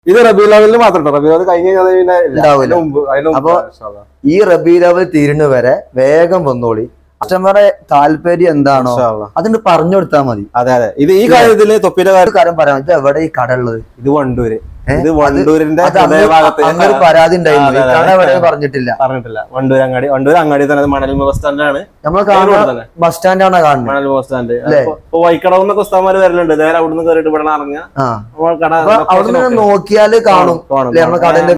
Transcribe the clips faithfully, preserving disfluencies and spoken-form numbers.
ഇത് റബീഉൽ അവ്വലിൽ മാത്രം റബീഉൽ അവ്വൽ കഴിഞ്ഞ അപ്പൊ ഈ റബീഉൽ അവ്വൽ തീരുന്ന വരെ വേഗം വന്നോളി. കസ്റ്റമറെ താല്പര്യം എന്താണോ അതിന് പറഞ്ഞു കൊടുത്താൽ മതി. അതെ അതെ ഇത് ഈ കാര്യത്തില് തൊപ്പിയുടെ കാര്യം പറയാം. ഇത് എവിടെ ഈ കട ഉള്ളത്? ഇത് വണ്ടൂര്. ഇത് വണ്ടൂരിന്റെ അങ്ങനെ പരാതി ഉണ്ടായിരുന്നു, പറഞ്ഞിട്ടില്ല പറഞ്ഞിട്ടില്ല. വണ്ടൂർ അങ്ങാടി വണ്ടൂർ അങ്ങാടി തന്നെ മണൽ ബസ് സ്റ്റാൻഡാണ് നമ്മൾ കാണുന്നത്. ബസ് സ്റ്റാൻഡാണ് കാണുന്നത്, മണൽ ബസ് സ്റ്റാൻഡ്. ഇപ്പൊ വൈക്കടവുന്നൊക്കെ ഉസ്താദ്മാര് വരലുണ്ട്. നേരെ അവിടുന്ന് കയറിയിട്ട് ഇവിടെ ഇറങ്ങുക. അവിടുന്ന് നോക്കിയാല് കാണും നമ്മുടെ കടന്റെ.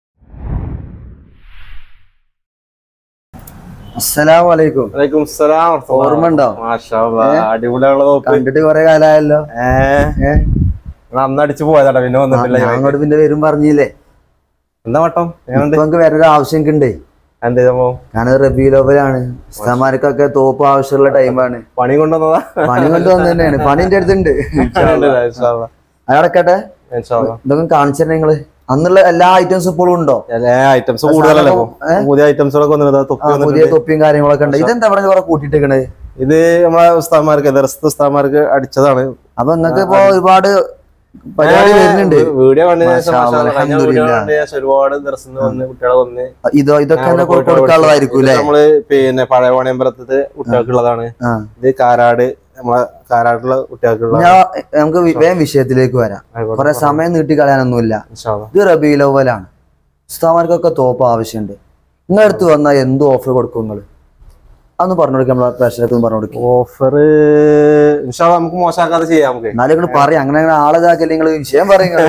അസ്സലാമു അലൈക്കും. വലൈക്കും സലാം. ഓർമ്മ ഉണ്ടോ? അടിപൊളിയുള്ള കണ്ടിട്ട് കൊറേ കാലമായല്ലോ. അന്ന് അടിച്ചു പോയതാ, പിന്നെ വന്നിട്ടില്ല. ഞങ്ങളോട് പിന്നെ വരും പറഞ്ഞില്ലേ? എന്താ വട്ടം? നമുക്ക് വേറൊരു ആവശ്യം ഉണ്ട്. എന്ത് ഞാനത് റബീഉൽ അവ്വലാണ്. ഉസ്താദ്മാർക്കൊക്കെ തോപ്പ് ആവശ്യമുള്ള ടൈമാണ്. പണി കൊണ്ടുവന്നതാ? പണി കൊണ്ടുവന്ന തന്നെയാണ്. പണിന്റെ അടുത്തുണ്ട്. അടക്കട്ടെ, ഇതൊക്കെ കാണിച്ചു നിങ്ങള്. അന്നുള്ള എല്ലാ ഐറ്റംസും ഇപ്പോഴും ഉണ്ടോ? എല്ലാ ഐറ്റംസും കൂടുതലല്ലേ? പുതിയ ഐറ്റംസുകളൊക്കെ പുതിയ തൊപ്പിയും കാര്യങ്ങളൊക്കെ ഉണ്ട്. ഇതെന്താ പറഞ്ഞ കുറെ കൂട്ടിയിട്ടേക്കണത്? ഇത് നമ്മളെ ഉസ്താദ്മാർക്ക് ദർസത്തെ ഉസ്താദ്മാർക്ക് അടിച്ചതാണ്. അപ്പൊ നിങ്ങൾക്ക് ഇപ്പൊ ഒരുപാട് പരിപാടി വരുന്നുണ്ട്. വീഡിയോ കണ്ടതിന് ശേഷം ഒരുപാട് ദർശനം വന്ന് കുട്ടികളെ വന്ന് ഇതോ ഇതൊക്കെ കൊടുക്കാനുള്ളതായിരിക്കും. നമ്മള് പിന്നെ പഴയ വാണിയമ്പലത്തെ കുട്ടികൾക്കുള്ളതാണ്. ഇത് കാരാട് നമ്മളെ കാരാടുള്ള കുട്ടികൾക്കുള്ള. നമുക്ക് വേഗം വിഷയത്തിലേക്ക് വരാം, കുറെ സമയം നീട്ടി കളയാനൊന്നുമില്ല. ഇത് റബീഉൽ അവ്വലാണ്. ഉസ്താദ്മാർക്കൊക്കെ തോപ്പ് ആവശ്യമുണ്ട്. നിങ്ങളുടെ അടുത്ത് വന്നാൽ എന്ത് ഓഫർ കൊടുക്കും നിങ്ങൾ? അതൊന്ന് പറഞ്ഞു കൊടുക്കാം, നമ്മളെ പ്രേക്ഷകർക്ക് പറഞ്ഞു കൊടുക്കും. ഓഫർ നമുക്ക് മോശമാക്കാതെ ചെയ്യാം. നമുക്ക് എന്നാലും നിങ്ങൾ പറയാം. അങ്ങനെ അങ്ങനെ ആളെ ഇതാക്കില്ല, നിങ്ങൾ വിഷയം പറയുന്നത്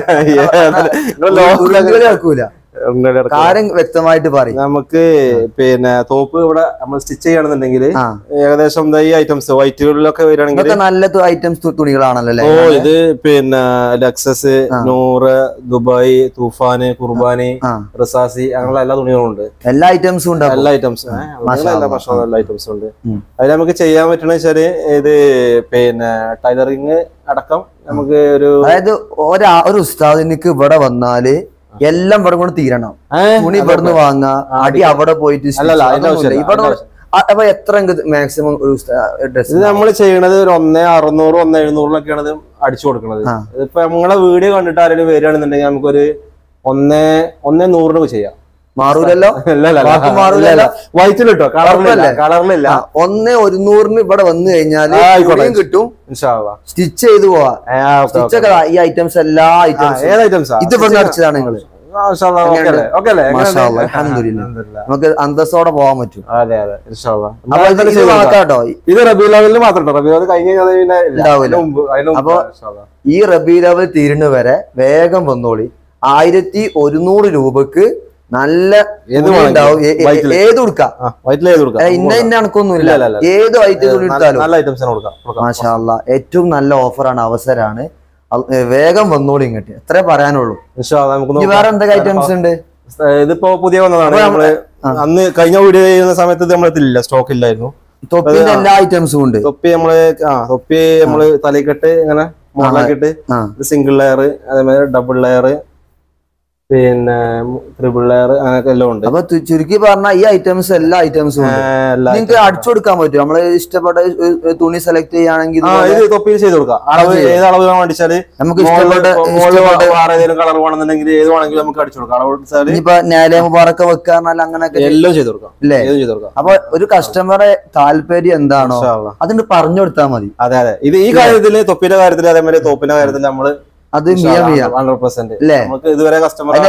കാര്യം വ്യക്തമായിട്ട് പറയും. നമുക്ക് പിന്നെ തോപ്പ് ഇവിടെ നമ്മൾ സ്റ്റിച്ച് ചെയ്യണമെന്നുണ്ടെങ്കിൽ ഏകദേശം ഈ ഐറ്റംസ് വൈറ്റുകളിലൊക്കെ വരികയാണെങ്കിൽ നല്ല ഐറ്റംസ് തുണികളാണല്ലോ. ഓ ഇത് പിന്നെ ലക്സസ്, നൂറ്, ദുബായ്, തൂഫാന്, കുർബാനി, റിസാസി അങ്ങനെയുള്ള എല്ലാ തുണികളും ഉണ്ട്. എല്ലാ ഐറ്റംസും ഉണ്ട്. എല്ലാ ഐറ്റംസും എല്ലാ ഐറ്റംസും ഉണ്ട്. അതിൽ നമുക്ക് ചെയ്യാൻ പറ്റണ വെച്ചാല് ഇത് പിന്നെ ടൈലറിങ് അടക്കം നമുക്ക് ഒരു, അതായത് ഒരു ഉസ്താദിനിക്ക് ഇവിടെ വന്നാല് എല്ലാം ഇവിടെ കൊണ്ട് തീരണം. തുണി ഇവിടുന്ന് വാങ്ങാ, അടി അവിടെ പോയിട്ട് അപ്പൊ എത്ര മാക്സിമം ഇത് നമ്മൾ ചെയ്യണത് ഒരു ഒന്നേ അറുന്നൂറ് ഒന്നേ എഴുന്നൂറിലൊക്കെയാണ് ഇത് അടിച്ചു കൊടുക്കുന്നത്. ഇപ്പൊ നമ്മളെ വീഡിയോ കണ്ടിട്ട് ആരെങ്കിലും വരികയാണെന്നുണ്ടെങ്കിൽ നമുക്കൊരു ഒന്നേ ഒന്നേ നൂറിന് ചെയ്യാം. മാറൂലല്ലോ? വൈറ്റിൽ കിട്ടോ? കളറിലില്ല. കളറിലില്ല. ഒന്നേ ഒരുന്നൂറിന് ഇവിടെ വന്നു കഴിഞ്ഞാല് കിട്ടും. സ്റ്റിച്ച് ചെയ്ത് പോവാ. ഈ ഐറ്റംസ് എല്ലാ ഐറ്റംസും ഇത് ഇവിടെ അടിച്ചതാണ് നിങ്ങള്. നമുക്ക് അന്തസ്സോടെ പോവാൻ പറ്റും. ഇത് റബീഉൽ അവ്വലിൽ മാത്രം. റബീഉൽ അവ്വൽ കഴിഞ്ഞ അപ്പൊ ഈ റബീഉൽ അവ്വൽ തീരുന്ന വരെ വേഗം വന്നോളി. ആയിരത്തി ഒരുന്നൂറ് രൂപക്ക് നല്ല ഉണ്ടാവും. ഏത് കൊടുക്കാം, ഇന്ന ഇന്ന കണക്കൊന്നുമില്ല. ഏത് ഐറ്റം തുണി എടുത്താലും മാഷാ അല്ലാഹ് ഏറ്റവും നല്ല ഓഫറാണ്, അവസരമാണ്. വേഗം വന്നോളി ഇങ്ങോട്ട്. എത്ര പറയാനുള്ളൂ. വേറെ എന്തൊക്കെ ഐറ്റംസ് ഉണ്ട്? ഇതിപ്പോ പുതിയ വന്നതാണ്. നമ്മള് അന്ന് കഴിഞ്ഞ വീഡിയോ ചെയ്യുന്ന സമയത്ത് നമ്മളെത്തില്ല, സ്റ്റോക്ക് ഇല്ലായിരുന്നു. തൊപ്പിന്റെ എല്ലാ ഐറ്റംസും ഉണ്ട്. തൊപ്പി നമ്മള് ആ തൊപ്പി നമ്മള് തലക്കെട്ട് ഇങ്ങനെ മോഡലാക്കിട്ട് സിംഗിൾ ലെയർ, അതേമാതിരി ഡബിൾ ലെയർ, പിന്നെ ട്രിപ്പിൾ ലെയർ, അങ്ങനെയൊക്കെ എല്ലാം ഉണ്ട്. അപ്പൊ ചുരുക്കി പറഞ്ഞാൽ ഈ ഐറ്റംസ് എല്ലാ ഐറ്റംസും നിങ്ങൾക്ക് അടിച്ചു കൊടുക്കാൻ പറ്റും. നമ്മള് ഇഷ്ടപ്പെട്ട തുണി സെലക്ട് ചെയ്യുകയാണെങ്കിൽ തൊപ്പിയിൽ ചെയ്ത് കൊടുക്കാം. അളവ് ഏത് അളവ് വേണ്ടിച്ചാല് നമുക്ക് ഇഷ്ടപ്പെട്ട ഏതെങ്കിലും കളർ വേണമെന്നുണ്ടെങ്കിൽ ഏത് വേണമെങ്കിലും നമുക്ക് അടിച്ചു കൊടുക്കാം. അളവ് ഇപ്പൊ നേരെ മുബാറക്ക വെക്കാറെല്ലാം അങ്ങനെയൊക്കെ എല്ലാം ചെയ്ത് കൊടുക്കാം. അല്ലേ? അപ്പൊ ഒരു കസ്റ്റമറെ താല്പര്യം എന്താണോ അതിന് പറഞ്ഞു കൊടുത്താൽ മതി. അതെ അതെ ഇത് ഈ കാര്യത്തില് തൊപ്പിന്റെ കാര്യത്തില് അതേമാതിരി തോപ്പിന്റെ കാര്യത്തില് നമ്മള് അത് ഇതുവരെ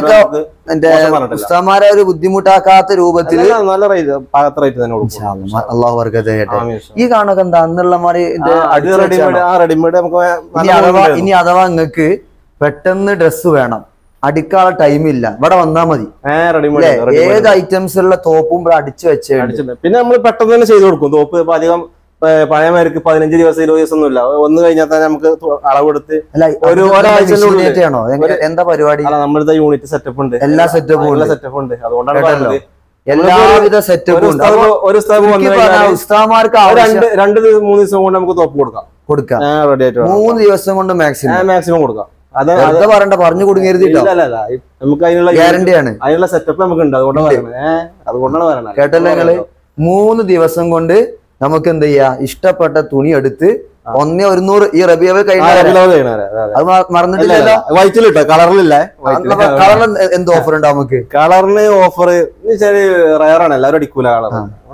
ഉസ്താദ്മാരെ ഒരു ബുദ്ധിമുട്ടാക്കാത്ത രൂപത്തിൽ നല്ല റേറ്റ് തന്നെ അള്ളാഹു വർക്കത്ത് ചെയ്യട്ടെ. ഈ കാണൊക്കെ എന്താ അന്നുള്ള മാറി റെഡിമെയ്ഡ് നമുക്ക്. ഇനി അഥവാ നിങ്ങൾക്ക് പെട്ടെന്ന് ഡ്രസ്സ് വേണം, അടിക്കാനുള്ള ടൈമില്ല, ഇവിടെ വന്നാ മതി. ഏത് ഐറ്റംസ് ഉള്ള തോപ്പും ഇവിടെ അടിച്ചു വെച്ചേ. പിന്നെ നമ്മൾ പെട്ടെന്ന് തന്നെ ചെയ്ത് കൊടുക്കും. തോപ്പ് ഇപ്പൊ അധികം പഴയമാർക്ക് പതിനഞ്ച് ദിവസം ഇരുപത് ദിവസം ഒന്നുമില്ല. ഒന്ന് കഴിഞ്ഞാൽ തന്നെ നമുക്ക് അളവെടുത്ത് ഒരു ഒരാഴ്ച എന്താ പരിപാടി. നമ്മളിത് യൂണിറ്റ് സെറ്റപ്പ് ഉണ്ട്, എല്ലാ സെറ്റപ്പും സെറ്റപ്പ് ഉണ്ട്. അതുകൊണ്ടാണ് എല്ലാവിധ സെറ്റപ്പും ഒരു ഉസ്താദ്മാർക്ക് രണ്ട് രണ്ട് മൂന്ന് ദിവസം കൊണ്ട് നമുക്ക് തോപ്പ് കൊടുക്കാം കൊടുക്കാം റെഡി ആയിട്ട്. മൂന്ന് ദിവസം കൊണ്ട് മാക്സിമം മാക്സിമം കൊടുക്കാം. അത് പറയണ്ട, പറഞ്ഞു കൊടുക്കരുതിട്ടോ. നമുക്ക് അതിനുള്ള ഗ്യാരണ്ടിയാണ്, അതിനുള്ള സെറ്റപ്പ് നമുക്ക് ഉണ്ട്. അതുകൊണ്ടാണ് അതുകൊണ്ടാണ് പറയുന്നത്. കേട്ടല്ലോ നിങ്ങള്. മൂന്ന് ദിവസം കൊണ്ട് നമുക്ക് എന്ത് ചെയ്യാ, ഇഷ്ടപ്പെട്ട തുണി എടുത്ത് ഒന്നേ ഒരുന്നൂറ് ഈ റബിയവൽ കഴിഞ്ഞ അത് മറന്നിട്ടില്ലല്ലോ. വൈറ്റിലിട്ടോ, കളറിലില്ല. കളറിൽ എന്ത് ഓഫർ ഉണ്ടാവും നമുക്ക്? കളറിന് ഓഫർ റയറാണ്, എല്ലാവരും അടിക്കൂല കളർ.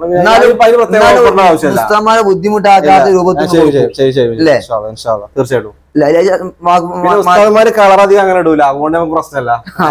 ഉസ്താദ്മാരെ ബുദ്ധിമുട്ടാക്കാത്ത രൂപത്തിൽ തീർച്ചയായിട്ടും ഉസ്താദ്മാര് കളർ അധികം അങ്ങനെ ഇടൂല, അതുകൊണ്ട് നമുക്ക് പ്രശ്നമല്ല.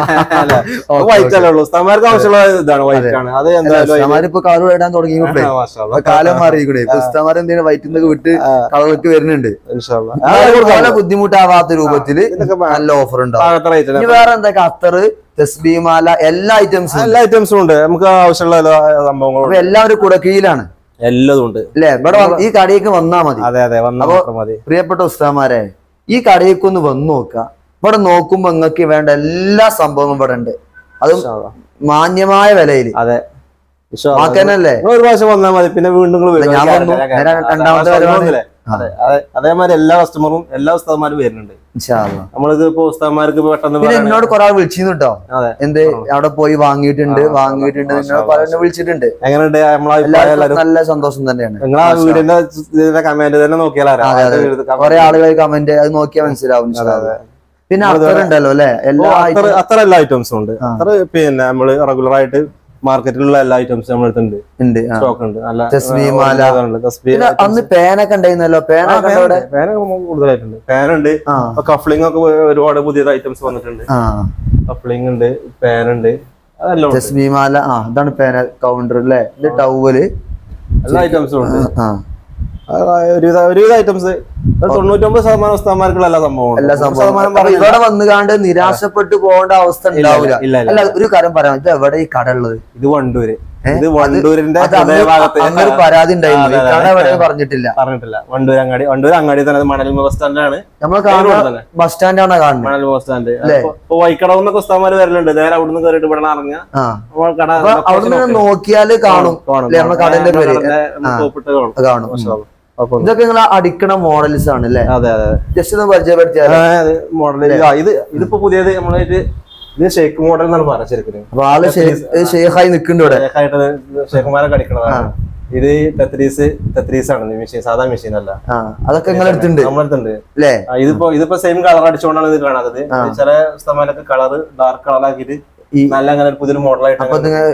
വൈറ്റ് അല്ലേ ഉള്ളൂ, ഉസ്താദ്മാർക്ക് ആവശ്യമുള്ള ഇതാണ്, വൈറ്റ് ആണ്. അത് എന്തായാലും ഇപ്പൊ കളർ ഇടാൻ തുടങ്ങിയപ്പോഴേ കാലം മാറിയിക്കൂടെ. ഉസ്താദ്മാർ എന്തെങ്കിലും വൈറ്റിൽ നിന്ന് വിട്ട് കളർക്ക് വരുന്നുണ്ട്. ബുദ്ധിമുട്ടാവാത്ത രൂപത്തില് നല്ല ഓഫർ ഉണ്ടാവും. വേറെ എന്തൊക്കെ അത്തറ്, തസ്ബീമാല, എല്ലാ ഐറ്റംസും എല്ലാ ഐറ്റംസും ഉണ്ട്. നമുക്ക് ആവശ്യമുള്ള എല്ലാ സംഭവങ്ങളും എല്ലാവരും കൂടെ കീഴിലാണ്, എല്ലതും ഉണ്ട് അല്ലെ? ഇവിടെ ഈ കടയിലേക്ക് വന്നാ മതി. അതെ അതെ വന്നാ മതി. പ്രിയപ്പെട്ട ഉസ്താദ്മാരെ, ഈ കടയിലേക്ക് ഒന്ന് വന്ന് നോക്കുക. ഇവിടെ നോക്കുമ്പോ നിങ്ങൾക്ക് വേണ്ട എല്ലാ സംഭവങ്ങളും ഇവിടെ ഉണ്ട്, അതും മാന്യമായ വിലയില്. അതെ മാക്കാനല്ലേ? ഒരു പ്രാവശ്യം വന്നാൽ മതി, പിന്നെ വീണ്ടും ഞാൻ വന്നു. രണ്ടാമത്തെ വരവാണ്. അതേമാതിരി എല്ലാ കസ്റ്റമറും എല്ലാ ഉസ്താദ്മാരും വരുന്നുണ്ട്. നമ്മളിത് ഇപ്പൊ ഉസ്താദ്മാർക്ക് പെട്ടെന്ന് പിന്നെ എന്നോട് കുറെ ആൾ വിളിച്ചിരുന്നു കേട്ടോ, എന്ത് അവിടെ പോയി വാങ്ങിയിട്ടുണ്ട് വാങ്ങിയിട്ടുണ്ട് നിങ്ങൾ പലരും വിളിച്ചിട്ടുണ്ട്. എങ്ങനെയുണ്ട്? നല്ല സന്തോഷം തന്നെയാണ്. നിങ്ങൾ ആ വീടിന്റെ കമന്റ് തന്നെ നോക്കിയാൽ കുറെ ആളുകൾ കമന്റ് അത് നോക്കിയാൽ മനസ്സിലാവും. പിന്നെ അത്തറുണ്ടല്ലോ അല്ലെ? എല്ലാ അത്ര എല്ലാ ഐറ്റംസും ഉണ്ട്. അത്ര പിന്നെ നമ്മള് റെഗുലർ ആയിട്ട് മാർക്കറ്റിലുള്ള എല്ലാ ഐറ്റംസും നമ്മൾ എടുത്തുണ്ട്, സ്റ്റോക്ക് ഉണ്ട്. നല്ല അന്ന് പേനൊക്കെ ഉണ്ടായിരുന്നല്ലോ, പേന പേന കൂടുതലായിട്ടുണ്ട്. പേനുണ്ട്, കഫ്ലിംഗ് ഒക്കെ ഒരുപാട് പുതിയ ഐറ്റംസ് വന്നിട്ടുണ്ട്. കഫ്ലിംഗ് ഉണ്ട്, പേനുണ്ട്, അതെല്ലാം. തസ്ബീമാല, ആ ഇതാണ് പേന. കൗണ്ടർ അല്ലേ? ഇത് ടവല്, എല്ലാ ഐറ്റംസും ഉണ്ട്. ഒരുവിധ ഐറ്റംസ് തൊണ്ണൂറ്റൊമ്പത് ശതമാനം ഉസ്താദ്മാർക്കുള്ള എല്ലാ സംഭവം എല്ലാ സംഭവം ഇവിടെ വന്നുകാണ്ട് നിരാശപ്പെട്ടു പോകേണ്ട അവസ്ഥ ഉണ്ടാവില്ല. അല്ല, ഒരു കാര്യം പറയാം, ഇത് എവിടെ ഈ കട ഉള്ളത്? ഇത് വണ്ടൂര്. ഇത് വണ്ടൂരിന്റെ അങ്ങനെ പരാതി ഉണ്ടായിരുന്നു, കട എവിടെ പറഞ്ഞിട്ടില്ല പറഞ്ഞിട്ടില്ല. വണ്ടൂർ അങ്ങാടി, വണ്ടൂർ അങ്ങാടി തന്നെ. മണൽ ബസ് സ്റ്റാൻഡാണ് നമ്മൾ കാണുന്നത്, ബസ് സ്റ്റാൻഡാണ് കാണുന്നത്. മണൽ ബസ് സ്റ്റാൻഡ്. ഇപ്പൊ വൈക്കടവുന്നൊക്കെ ഉസ്താദ്മാര് വരലുണ്ട്, നേരെ അവിടുന്ന് കയറിയിട്ട് ഇവിടെ ഇറങ്ങുക. അവിടുന്ന് നോക്കിയാല് കാണും നമ്മുടെ കടന്റെ പേര് കാണും. ഇതൊക്കെ നിങ്ങൾ അടിക്കണ മോഡൽസ് ആണ് അല്ലേ? അതെ അതെ. ജസ്റ്റ് ഒന്ന് പരിചയപ്പെടുത്തിയാൽ മോഡൽ ഇത് ഇതിപ്പോ പുതിയത് നമ്മളായിട്ട് ഇത് ഷേക്ക് മോഡൽ എന്നാണ് പറഞ്ഞത് ശരിക്കും. അപ്പൊ ആള് ഷേഖായി നിൽക്കുന്നുണ്ട് ഇവിടെ, ഷേഖായിട്ട് ഷേഖുമാരൊക്കെ അടിക്കണതാണ്. ഇത് തെത്രീസ് തെത്രീസ് ആണ് മെഷീൻ, സാധാ മെഷീൻ അല്ല. അതൊക്കെ നിങ്ങൾ എടുത്തിട്ടുണ്ട്? നമ്മളെടുത്തുണ്ട് അല്ലേ? ഇതിപ്പോ ഇതിപ്പോ സെയിം കളർ അടിച്ചുകൊണ്ടാണ് ഇത് കാണാത്തത്. ചില സ്ഥലങ്ങളിലൊക്കെ കളർ ഡാർക്ക് കളർ ആക്കിയിട്ട് നല്ല അങ്ങനെ പുതിയൊരു മോഡലായിട്ട്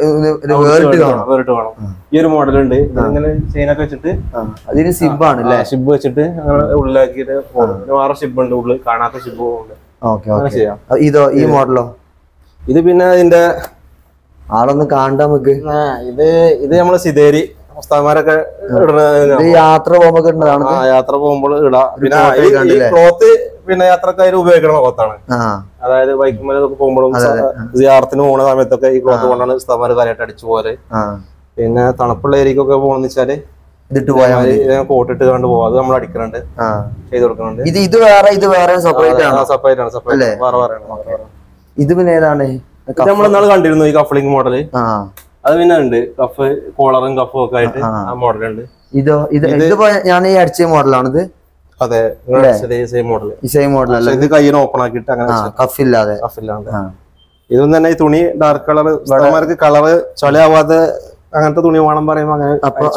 വേറിട്ട് കാണും. ഈ ഒരു മോഡലുണ്ട്, ഇങ്ങനെ ചെയിനൊക്കെ വെച്ചിട്ട് അതിന് സിബ് ആണ് അല്ലേ? ഷിബ് വെച്ചിട്ട് അങ്ങനെ ഉള്ളിലാക്കിയിട്ട് വേറെ ഷിബ് ഉണ്ട്, ഉള്ളിൽ കാണാത്ത ഷിബ് ഉണ്ട്. ചെയ്യാം. ഇതോ ഈ മോഡലോ? ഇത് പിന്നെ ഇതിന്റെ ആളൊന്ന് കാണണ്ട നമുക്ക്. ഇത് ഇത് നമ്മള് സിതേരി ഉസ്താദ്മാരൊക്കെ യാത്ര പോകുമ്പോ ഇടുന്നതാണ്. യാത്ര പോകുമ്പോൾ ഇടാം. പിന്നെ ഈ ക്ലോത്ത് പിന്നെ യാത്രക്കാർ ഉപയോഗിക്കുന്ന ക്ലോത്താണ്. അതായത് ബൈക്കുമേലൊക്കെ പോകുമ്പോഴും സിയാറത്തിന് പോകുന്ന സമയത്തൊക്കെ ഈ ക്ലോത്ത് കൊണ്ടാണ് ഉസ്താദ്മാര് കാര്യമായിട്ട് അടിച്ചു പോകാറ്. പിന്നെ തണുപ്പുള്ള ഏരിയക്കൊക്കെ പോകണമെന്ന് വെച്ചാല് ഇതിട്ട് പോയാൽ കോട്ടിട്ട് കണ്ട് പോവാം. അത് നമ്മൾ അടിക്കുന്നുണ്ട്, ചെയ്ത് കൊടുക്കുന്നുണ്ട്. ഇത് ഇത് വേറെ ഇത് വേറെ സെപ്പറേറ്റ് ആണ്. സെപ്പറേറ്റ് ആണ്, സെപ്പറേറ്റ് വേറെ വേറെ. ഇത് പിന്നെ ഏതാണ്? നമ്മൾ ഇന്നാള് കണ്ടിരുന്നു ഈ കഫ്ലിംഗ് മോഡല്. അത് പിന്നെ ഉണ്ട്, കഫ് കോളറും കഫും ഒക്കെ ആയിട്ട് ആ മോഡലുണ്ട്. ഇതോ? ഇത് ഇതിപ്പോ ഞാൻ ഈ അടിച്ച മോഡലാണിത്. അതെ, സെയിം മോഡൽ. സെയിം മോഡൽ അല്ല, ഇത് കയ്യിന് ഓപ്പൺ ആക്കിയിട്ട് അങ്ങനെ കഫില്ലാതെ. കഫില്ലാതെ. ഇതൊന്നും തന്നെ ഈ തുണി ഡാർക്ക് കളർ, ഉസ്താദ്മാർക്ക് കളറ് ചൊലയാവാതെ അങ്ങനത്തെ തുണി വേണം പറയുമ്പോ അങ്ങനെ.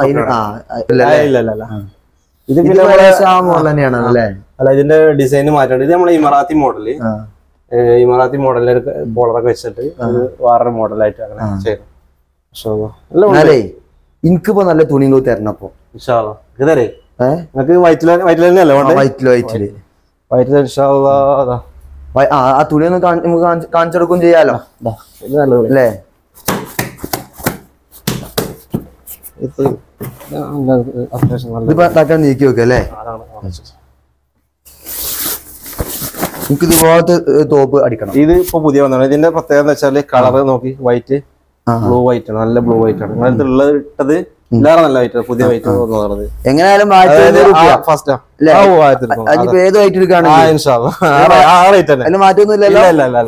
ഇത് പിന്നെ മോഡൽ തന്നെയാണ് അല്ലേ? അല്ല, ഇതിന്റെ ഡിസൈൻ മാറ്റേണ്ടത്. ഇത് നമ്മളെ ഇമറാത്തി മോഡല്, ഇമറാത്തി മോഡലിൽ ബോളറൊക്കെ വെച്ചിട്ട് വേറൊരു മോഡലായിട്ട് അങ്ങനെ ചെയ്തു. എനിക്കിപ്പോ നല്ല തുണികൾ തരണപ്പോ ഇതേ നിങ്ങൾക്ക് വൈറ്റില് വൈറ്റിൽ തന്നെയല്ലേ? വൈറ്റില് വൈറ്റില് വൈറ്റില് ആ തുണി ഒന്ന് കാണിച്ചെടുക്കും ചെയ്യാലോ അല്ലേ? നീക്കി വെക്ക അല്ലേ? എനിക്ക് ഇതുപോലത്തെ തോപ്പ് അടിക്കണം. ഇത് ഇപ്പൊ പുതിയ വന്നതാണ്. ഇതിന്റെ പ്രത്യേകത എന്ന് വെച്ചാല് കളറ് നോക്കി, വൈറ്റ് ബ്ലൂ വൈറ്റ് ആണ്, നല്ല ബ്ലൂ വൈറ്റ് ആണ്. നിങ്ങളത് ഉള്ളത് ഇട്ടത് എല്ലാവരും നല്ല വൈറ്റ്, പുതിയ വൈറ്റ് തോന്നുന്നത്. എങ്ങനെയാലും ഏത് വൈറ്റ് എടുക്കുകയാണെങ്കിൽ മാറ്റൊന്നുമില്ലല്ലോ.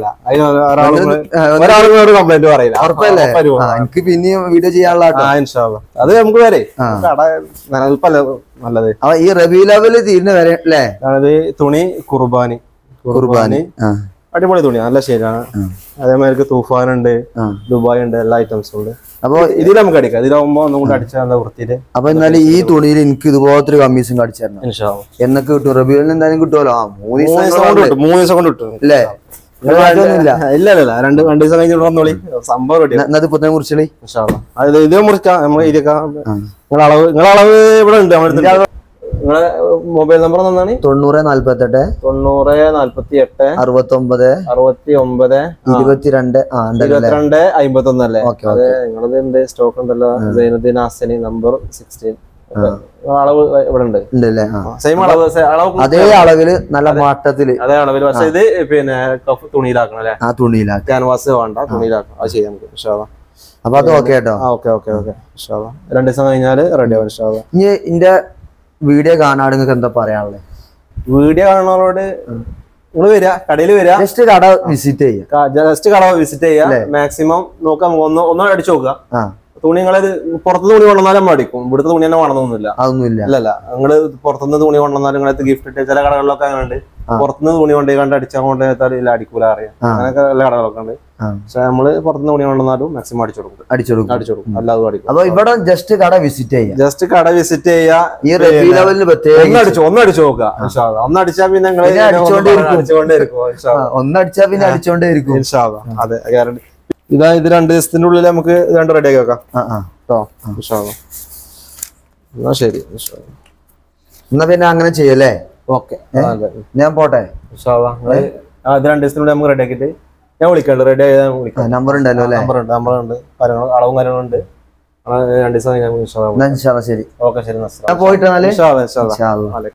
കംപ്ലൈന്റ് പറയില്ല, ഉറപ്പല്ലേ? എനിക്ക് പിന്നെയും വീഡിയോ ചെയ്യാനുള്ള അത് നമുക്ക് വരെ നല്ലത്. ഈ റബീ ലെവല് തീരുന്ന വരെ അല്ലേ? അതായത് തുണി കുർബാനി കുർബാനി അടിപൊളി തുണി, നല്ല ശരിയാണ്. അതേമാതിരി തൂഫാൻ ഉണ്ട്, ദുബായ് ഉണ്ട്, എല്ലാ ഐറ്റംസും ഉണ്ട്. അപ്പൊ ഇതിൽ നമുക്ക് അടിക്കാം, ഇതിലാവുമ്പോ ഒന്നും കൂടെ അടിച്ചാൽ വൃത്തിയില്. അപ്പൊ എന്നാലും ഈ തുണിയിൽ എനിക്ക് ഇതുപോലത്തെ ഒരു കമ്മീസും അടിച്ചു തരണം. എന്നൊക്കെ കിട്ടും, റബീലിന് എന്തായാലും കിട്ടുമല്ലോ. ആ മൂന്ന് ദിവസം കൊണ്ട് മൂന്ന് ദിവസം കൊണ്ട് കിട്ടും അല്ലേ? ഇല്ല ഇല്ല ഇല്ല രണ്ട് രണ്ട് ദിവസം കഴിഞ്ഞ് വന്നോളി, സംഭവം റെഡി. എന്നത് പുത്തനെ കുറിച്ചോളി. അത് ഇത് മുറിക്കാം, നമ്മൾ ഇരിക്കാം. നിങ്ങളെ അളവ് നിങ്ങളെ അളവ് ഇവിടെ ഉണ്ട്. നിങ്ങളെ മൊബൈൽ നമ്പർ എന്താണ്? തൊണ്ണൂറ് നാല്പത്തെട്ട് തൊണ്ണൂറ് നാല്പത്തി എട്ട് അറുപത്തി ഒമ്പത് അറുപത്തി ഒമ്പത് ഇരുപത്തിരണ്ട് ഇരുപത്തിരണ്ട് അമ്പത്തി ഒന്ന് അല്ലേ? അതെ, നിങ്ങളത് ഉണ്ട്, സ്റ്റോക്ക് ഉണ്ടല്ലോ. Zainuddin Hasani number sixteen. അളവ് ഇവിടെ ഉണ്ട്, സെയിം അളവ്, അതേ അളവില് നല്ല മാട്ടത്തില് അതേ അളവില്. പക്ഷെ ഇത് പിന്നെ കഫ് തുണിയിലാക്കണം അല്ലെ? ആ തുണിയിലാക്കണം, ക്യാൻവാസ് വേണ്ട, തുണിയിലാക്കണം. അത് ചെയ്യാം നമുക്ക് ഇൻഷാ അല്ലാഹ്. അപ്പൊ അത് ഓക്കെ കേട്ടോ. ഓക്കെ ഓക്കെ ഓക്കെ ഇൻഷാ അല്ലാഹ്. രണ്ട് ദിവസം കഴിഞ്ഞാല് റെഡി ആവും ഇൻഷാ അല്ലാഹ്. ഇനി ഇന്റെ വീഡിയോ കാണാൻ നിങ്ങൾക്ക് എന്താ പറയാനുള്ളത്? വീഡിയോ കാണുന്നവരോട് നിങ്ങൾ വരിക, കടയിൽ വരിക, ജസ്റ്റ് കട വിസിറ്റ് ചെയ്യുക, ജസ്റ്റ് കട വിസിറ്റ് ചെയ്യുക. മാക്സിമം നോക്കാം, നമുക്ക് ഒന്ന് ഒന്ന് അടിച്ചു നോക്കുക. തുണി നിങ്ങളത് പുറത്ത് തുണി കൊണ്ടുവന്നാലും അടിക്കും, ഇവിടുത്തെ തുണി തന്നെ വേണമെന്നൊന്നുമില്ല. അതൊന്നുമില്ല. അല്ലല്ല, നിങ്ങള് പുറത്തുനിന്ന് തുണി കൊണ്ടുവന്നാലും നിങ്ങളത് ഗിഫ്റ്റ് ഇട്ട് ചില കടകളിലൊക്കെ അങ്ങനെ ഉണ്ട്. പുറത്തുനിന്ന് തുണി കൊണ്ടു കണ്ട് അടിച്ചാൽ കൊണ്ട് ഇല്ല അടിക്കൂല അറിയാം, അങ്ങനെയൊക്കെ എല്ലാ കടകളൊക്കെ ഉണ്ട്. പക്ഷെ നമ്മള് പുറത്തുനിന്ന് തുണി കൊണ്ടുവന്നാലും മാക്സിമം അടിച്ചു കൊടുക്കും, അടിച്ചു കൊടുക്കും അടിച്ചു കൊടുക്കും അല്ലാതെ അടിക്കും. അപ്പൊ ഇവിടെ ജസ്റ്റ് കട വിസിറ്റ് ചെയ്യുക, ജസ്റ്റ് കട വിസിറ്റ് ചെയ്യുക. ഈ റബീ ലെവലിൽ ഒന്നടിച്ചു ഒന്നടിച്ചു നോക്കുക. ഒന്നടിച്ചാൽ പിന്നെ നിങ്ങൾ ഒന്നടിച്ചാൽ പിന്നെ അടിച്ചോണ്ടേയിരിക്കും. അതെ, ഗ്യാരണ്ടി. ഇതാ, ഇത് രണ്ട് ദിവസത്തിന്റെ ഉള്ളിൽ നമുക്ക് രണ്ട് റെഡി ആക്കി വെക്കാം കേട്ടോ. എന്നാ ശരി, എന്നാ പിന്നെ അങ്ങനെ ചെയ്യല്ലേ? ഓക്കെ, ഞാൻ പോട്ടെ. ഇത് രണ്ട് ദിവസത്തിനുള്ളിൽ നമുക്ക് റെഡി ആക്കിയിട്ട് ഞാൻ വിളിക്കണ്ട്. റെഡി ആയി വിളിക്കാം. നമ്പർ ഉണ്ടല്ലോ അല്ലേ? നമ്പർ ഉണ്ട്, നമ്പറുണ്ട്, കാര്യങ്ങൾ അളവും കാര്യങ്ങളുണ്ട്. രണ്ട് ദിവസം കഴിഞ്ഞാൽ ശരി. ഓക്കെ ശരി, പോയിട്ട്